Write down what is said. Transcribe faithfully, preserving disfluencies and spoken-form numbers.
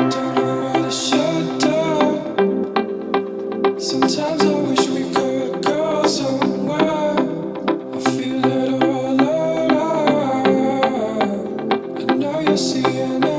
Don't know where to shut down. Sometimes I wish we could go somewhere. I feel it all around. I know you're seeing it.